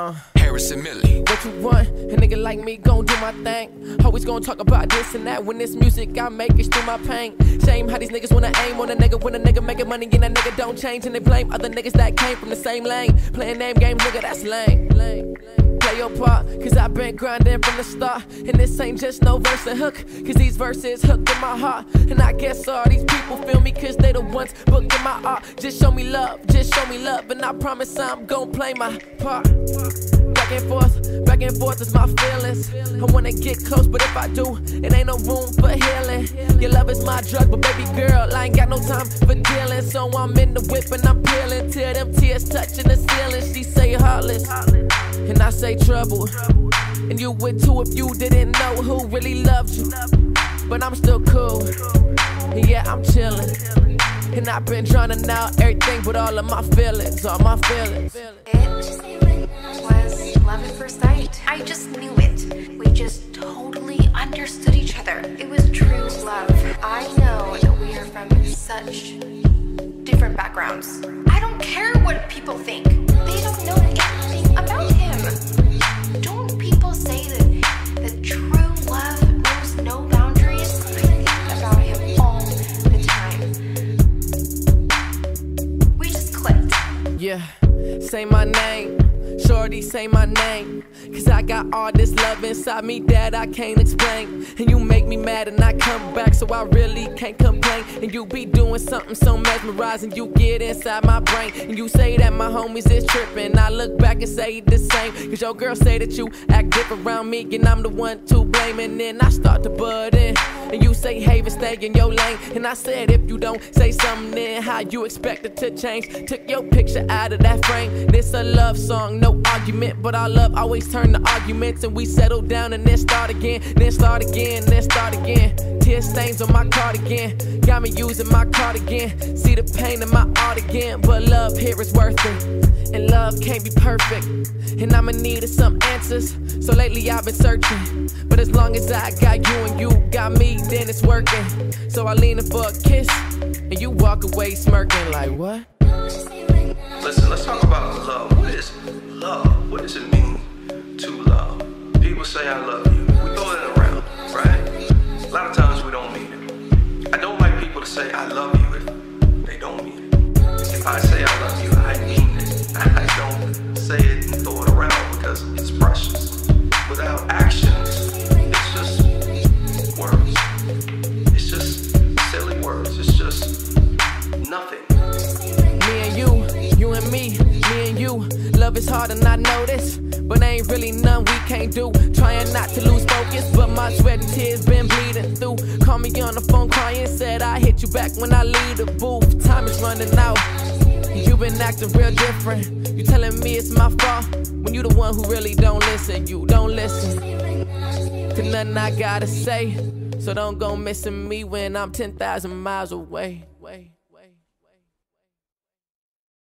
Harrison Millie. What you want? A nigga like me gon' do my thing. Always gon' talk about this and that. When this music I make is through my pain. Shame how these niggas wanna aim on a nigga. When a nigga making money and that nigga don't change. And they blame other niggas that came from the same lane. Playing name game, nigga, that's lame. Play your part, cause I've been grinding from the start. And this ain't just no verse and hook, cause these verses hooked in my heart. And I guess all these people feel me cause they the ones booked in my art. Just show me love, and I promise I'm gon' play my part. Back and forth is my feelings. I wanna get close, but if I do, it ain't no room for healing. Your love is my drug, but baby girl, I ain't got no time for dealing. So I'm in the whip and I'm peeling till them tears touching the ceiling. She say heartless, and I say trouble. And you would too if you didn't know who really loved you. But I'm still cool, and yeah, I'm chillin'. And I've been drowning out everything but all of my feelings, all my feelings. It was love at first sight. I just knew it. We just totally understood each other. It was true love. I know that we are from such different backgrounds. I don't care what people think. They don't know anything about him. Don't people say that true love knows no boundaries? I think about him all the time. We just clicked. Yeah, say my name. Shorty, say my name, cause I got all this love inside me that I can't explain. And you make me mad and I come back, so I really can't complain. And you be doing something so mesmerizing, you get inside my brain. And you say that my homies is tripping, I look back and say the same. Cause your girl say that you act different around me, and I'm the one to blame. And then I start to butt in, and you say hey, but stay in your lane. And I said if you don't say something, then how you expect it to change? Took your picture out of that frame. This a love song, no argument, but our love always turn to arguments. And we settle down and then start again, then start again, then start again. Tear stains on my cardigan, got me using my cardigan. See the pain in my art again, but love here is worth it. And love can't be perfect, and I'ma need some answers. So lately I've been searching, but as long as I got you and you got me, then it's working. So I lean in for a kiss, and you walk away smirking like what? Listen, let's talk about love. What is love? What does it mean to love? People say I love you. We throw it around, right? A lot of times we don't mean it. I don't like people to say I love you if they don't mean it. If I say I love you, I mean it. I don't say it and throw it around because it's precious. Without actions, it's just words. It's just silly words. It's just nothing. Me and you and me and you. Love is hard and I know this, but ain't really none we can't do. Trying not to lose focus, but my sweat and tears been bleeding through. Call me on the phone crying, said I hit you back when I leave the booth. Time is running out, you been acting real different. You telling me it's my fault, when you the one who really don't listen. You don't listen to nothing I gotta say, so don't go missing me when I'm 10,000 miles away.